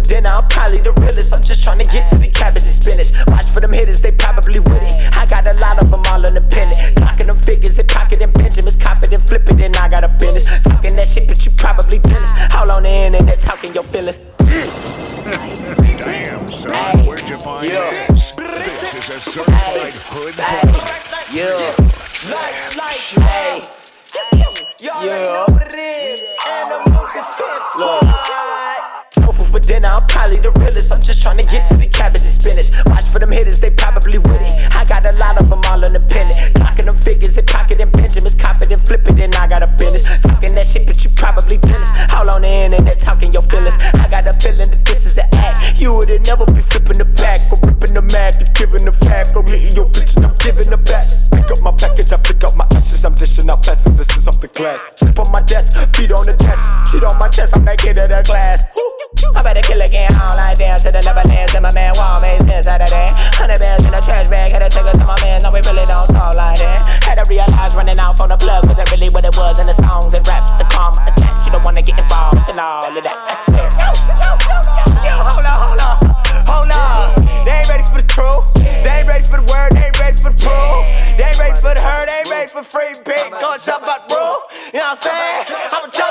dinner, I'm probably the realest. I'm just trying to get to the cabbage and spinach. Watch for them hitters, they probably with it. I got a lot of them all independent. Clocking them figures, hip pocket and Benjamins. Cop it and flip it, and I got a business. Talking that shit, but you probably jealous. All on the internet, talking your feelings. Damn, son, where'd you find this? This is a certified hood classic. Yeah. Tofu for dinner, I'm probably the realest. I'm just trying to get to the cabbage and spinach. Watch for them hitters, they probably with it. I got a lot of them all independent. Clocking them figures, hip pocket and Benjamins. Cop it and flip it, and I got a business. Talking that shit, but you probably jealous. All on the internet, talking your feelings. I got a feeling that this is an act. You would've never be flipping the back, or ripping the mag, or giving the fact, or hitting your bitch and I'm giving the back. Pick up my package, I pick up my ashes. I'm dishing out blessings, this is off the glass. Slip on my desk, beat on the desk. Cheat on my chest, I'm naked at the glass. I better kill again, I don't like damn. Should've never landed in my man wall, made sense out of that. 100 bands in a trash bag, had to take it to my man. No, we really don't talk like that. Had to realize running out from the plug wasn't really what it was in the songs and raps. The karma attached, you don't wanna get involved in all of that. I swear. Yo, hold on. They ain't ready for the truth. They ain't ready for the word. They ain't ready for the proof. They ain't ready for the hurt. They ain't ready for free big. Gonna jump out the roof. You know what I'm saying? I'm a